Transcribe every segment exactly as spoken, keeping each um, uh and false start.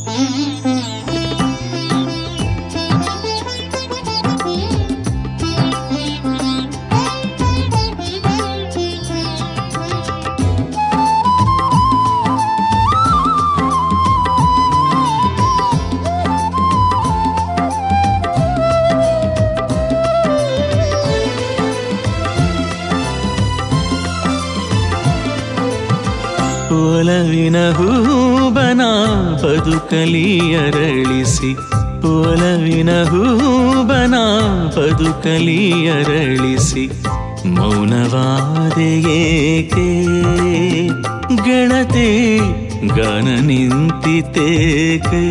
ಒಲವಿನ ಹೂಬನ ಬದುಕಲಿ ಅರಳಿಸಿ, ಒಲವಿನ ಹೂಬನ ಬದುಕಲಿ ಅರಳಿಸಿ, ಮೌನವಾದೆ ಏಕೆ ಗೆಳತಿ ಗಾನ ನಿಂತಿತೇಕೆ.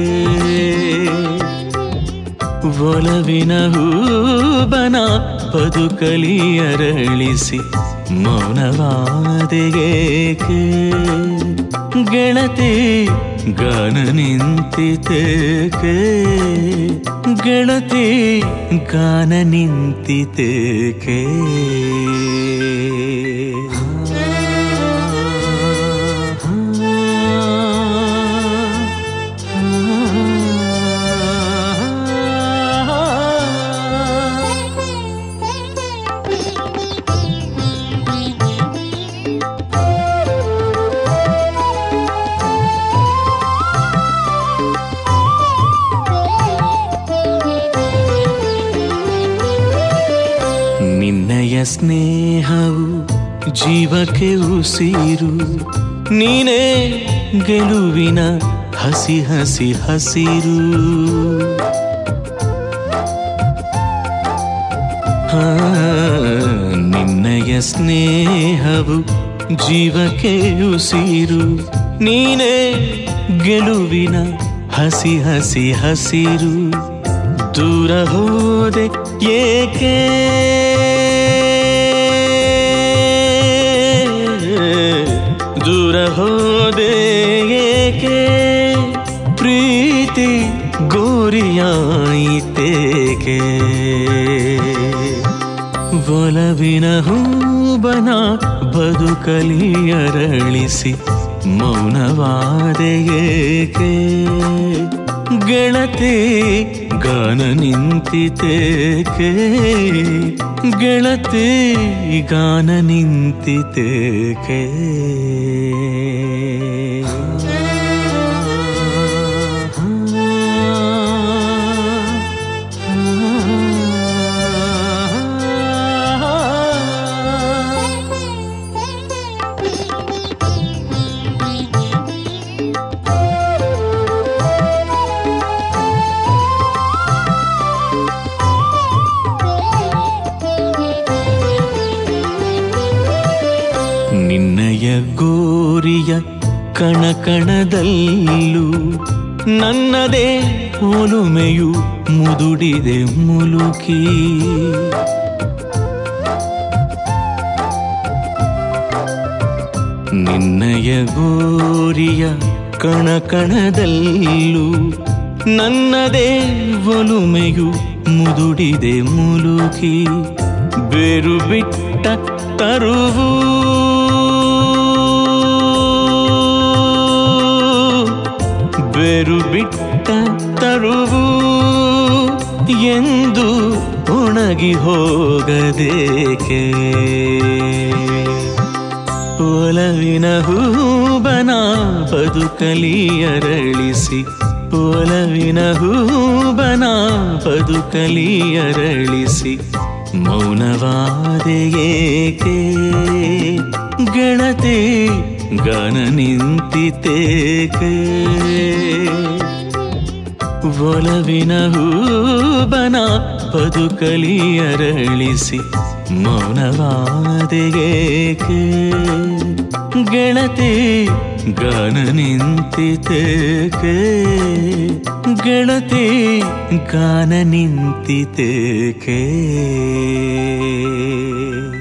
ಒಲವಿನ ಹೂಬನ ಬದುಕಲಿ ಅರಳಿಸಿ, ಮೌನವಾದೆ ಏಕೆ ಗೆಳತಿ ಗಾನ ನಿಂತಿತೇಕೆ, ಗೆಳತಿ ಗಾನ ನಿಂತಿತೇಕೆ. ನಿನ್ನಯ ಸ್ನೇಹವು ಜೀವಕ್ಕೆ ಉಸಿರು, ನೀನೇ ಗೆಲುವಿನ ಹಸಿ ಹಸಿ ಹಸಿರು. ಹಾ, ನಿನ್ನಯ ಸ್ನೇಹವು ಜೀವಕ್ಕೆ ಉಸಿರು, ನೀನೇ ಗೆಲುವಿನ ಹಸಿ ಹಸಿ ಹಸಿರು. ದೂರ ಹೋದೆ ಏಕೆ ದೂರ ಹೋದೆ ಏಕೆ ಪ್ರೀತಿ ಗೋರಿಯಾಯಿತೇಕೆ. ಒಲವಿನ ಹೂಬನ ಬದುಕಲಿ ಅರಳಿಸಿ, ಮೌನವಾದೆ ಏಕೆ ಗೆಳತಿ ಗಾನ ನಿಂತಿತೇಕೆ, ಗೆಳತಿ ಗಾನ ನಿಂತಿತೇಕೆ. ನಿನ್ನಯ ಗೋರಿಯ ಕಣಕಣದಲ್ಲೂ ನನ್ನದೇ ಒಲುಮೆಯು ಮುದುಡಿದೆ ಮುಲುಕಿ. ನಿನ್ನಯ ಗೋರಿಯ ಕಣಕಣದಲ್ಲೂ ನನ್ನದೇ ಒಲುಮೆಯು ಮುದುಡಿದೆ ಮುಲುಕಿ. ಬೇರು ಬಿಟ್ಟ ತರುವು ಬೇರು ಬಿಟ್ಟ ತರುವು ಎಂದು ಒಣಗಿ ಹೋಗದೇಕೆ. ಒಲವಿನ ಹೂಬನ ಬದುಕಲಿ ಅರಳಿಸಿ, ಒಲವಿನ ಹೂಬನ ಬದುಕಲಿ ಅರಳಿಸಿ, ಮೌನವಾದೆ ಏಕೆ ಗೆಳತಿ ಗಾನ ನಿಂತಿತೇಕೆ. ಒಲವಿನ ಹೂಬನ ಬದುಕಲಿ ಅರಳಿಸಿ, ಮೌನವಾದೆ ಏಕೆ ಗೆಳತಿ ಗಾನ ನಿಂತಿತೇಕೆ, ಗೆಳತಿ ಗಾನ ನಿಂತಿತೇಕೆ.